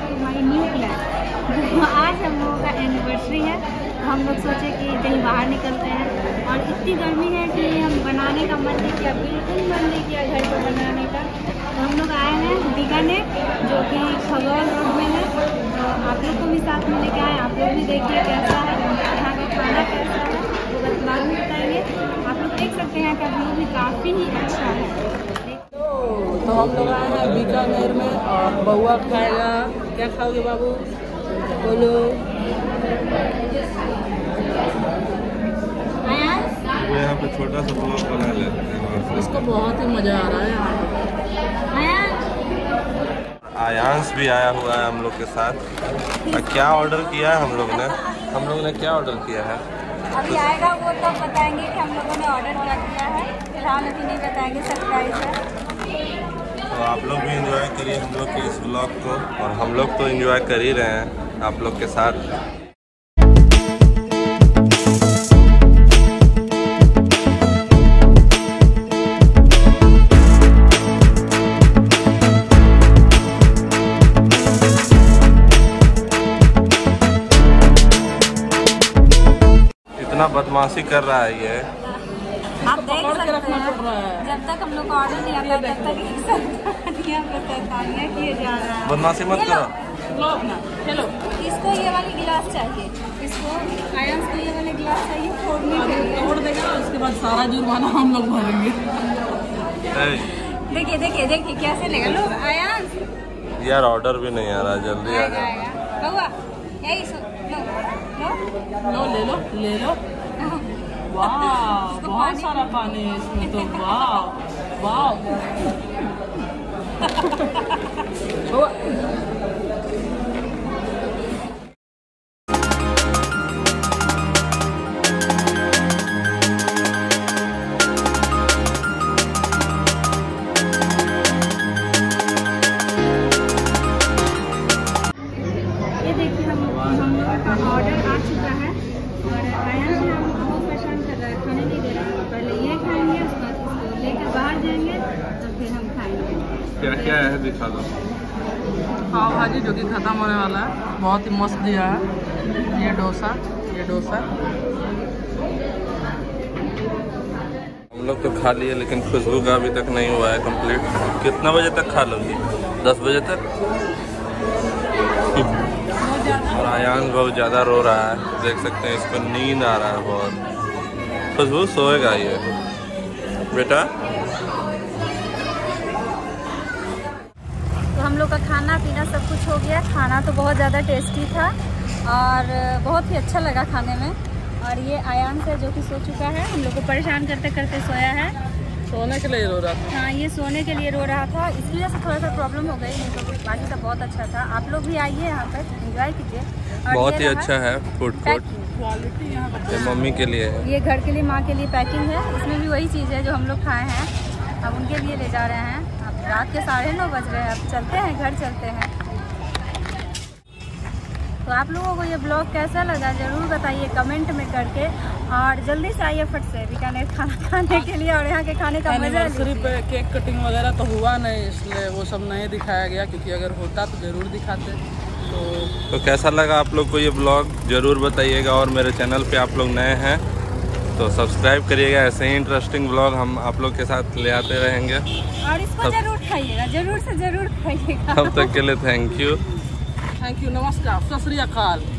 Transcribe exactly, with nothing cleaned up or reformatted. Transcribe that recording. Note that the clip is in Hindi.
To my new plan. आज हम लोगों का एनिवर्सरी है, तो हम लोग सोचे कि कहीं बाहर निकलते हैं, और इतनी गर्मी है कि हम बनाने का मन नहीं किया, बिल्कुल मन नहीं किया घर पर बनाने का। तो हम लोग आए हैं बीकानेर, जो कि खगौल रोड में है। तो आप लोग को भी साथ में लेके आए, आप लोग भी देखिए कैसा है यहाँ का खाना, कैसा है वो बस बाद में बताएंगे। आप लोग देख सकते हैं कि व्यू भी काफ़ी ही अच्छा है। तो हम लोग आए हैं बीकानेर में, और बउआ खाएगा। क्या खाओगे बाबू, बोलो। वो यहाँ पे छोटा सा ब्लॉग बना लेते हैं, इसको बहुत ही मजा आ रहा है यहाँ। आयांश भी आया हुआ है हम लोग के साथ। क्या ऑर्डर किया है हम लोग ने हम लोग ने क्या ऑर्डर किया है अभी आएगा वो तो बताएंगे कि हम लोगों ने ऑर्डर क्या किया है, फिलहाल अभी नहीं बताएंगे, सरप्राइज है। तो आप लोग भी एंजॉय करिए हम लोग के इस ब्लॉग को, और हम लोग तो एंजॉय कर ही रहे हैं आप लोग के साथ। इतना बदमाशी कर रहा है ये, आप देख सकते हैं जब तक हम लोग का ऑर्डर नहीं आता तब तक शैतानियाँ किए जा रहा है। बदमाशी मत करो। चलो, इसको ये वाली गिलास चाहिए, इसको आयांश को ये वाले गिलास चाहिए फोड़ने के लिए। तोड़ देगा, उसके बाद सारा जुर्माना हम लोग भरेंगे। देखिए देखिए देखिए कैसे लेगा लोग। आयांश यार ऑर्डर भी नहीं आ रहा, जल्दी आ आएगा जाए। आएगा बउआ, यही सो लो लो लो, ले लो ले लो। वाह, बहुत सारा पानी है इसमें तो। वाह वाह। ये देखिए हम हम लोगों का ऑर्डर आ चुका है, और आयांश ने हम बहुत परेशान कर रहा है, खाने नहीं दे रहा है। पहले ये खाएंगे, उसके बाद इसको लेकर बाहर जाएंगे, तो फिर हम खाएंगे। क्या क्या है दिखा दो। पाव भाजी जो कि खत्म होने वाला है, बहुत ही मस्त दिया है। ये डोसा, ये डोसा हम लोग तो खा लिए, लेकिन खुशबू का अभी तक नहीं हुआ है कंप्लीट। कितना बजे तक खा लोगी? दस बजे तक। और आयांश बहुत ज़्यादा रो रहा है, देख सकते हैं इसको नींद आ रहा है बहुत। खुशबू सोएगा ये बेटा। तो हम लोग का खाना पीना सब कुछ हो गया। खाना तो बहुत ज़्यादा टेस्टी था और बहुत ही अच्छा लगा खाने में। और ये आयांश है जो कि सो चुका है, हम लोग को परेशान करते करते सोया है। सोने के लिए रो रहा था। हाँ, ये सोने के लिए रो रहा था, इसकी वजह से थोड़ा सा प्रॉब्लम हो गई, नहीं तो बाकी सब बहुत अच्छा था। आप लोग भी आइए यहाँ पर, एंजॉय कीजिए। बहुत ही अच्छा है फूड कोर्ट, क्वालिटी यहाँ पर। ये मम्मी के लिए है। ये घर के लिए, माँ के लिए पैकिंग है। इसमें भी वही चीज़ है जो हम लोग खाए हैं, अब उनके लिए ले जा रहे हैं। अब रात के साढ़े नौ बज रहे हैं, अब चलते हैं, घर चलते हैं। तो आप लोगों को ये ब्लॉग कैसा लगा ज़रूर बताइए कमेंट में करके, और जल्दी से आइए फट से बीकानेर खाना खाने के लिए, और यहाँ के खाने का मजा एनिवर्सरी पे केक कटिंग वगैरह तो हुआ नहीं, इसलिए वो सब नहीं दिखाया गया, क्योंकि अगर होता तो ज़रूर दिखाते। तो तो कैसा लगा आप लोग को ये ब्लॉग ज़रूर बताइएगा, और मेरे चैनल पे आप लोग नए हैं तो सब्सक्राइब करिएगा। ऐसे ही इंटरेस्टिंग ब्लॉग हम आप लोग के साथ ले आते रहेंगे, और इसको जरूर खाइएगा, जरूर से जरूर खाइएगा। तब तक के लिए थैंक यू। थैंक यू, नमस्कार, सत श्री अकाल।